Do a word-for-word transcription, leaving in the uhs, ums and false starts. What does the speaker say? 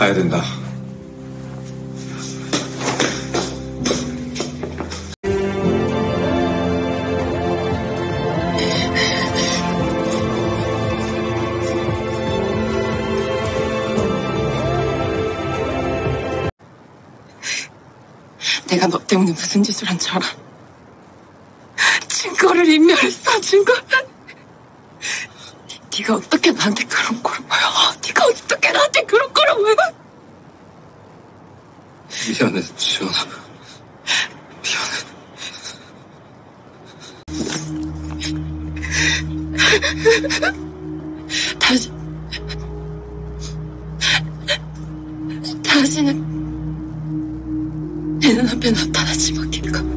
가야 된다. 내가 너 때문에 무슨 짓을 한 줄 알아? 증거를 인멸했어, 증거를. 네가 어떻게 나한테 그런 걸 보여? 네가 어떻게 나한테 그런 걸 보여? 미안해, 지원아. 미안해. 다시, 다시는 내 눈앞에 나타나지 마, 걔가.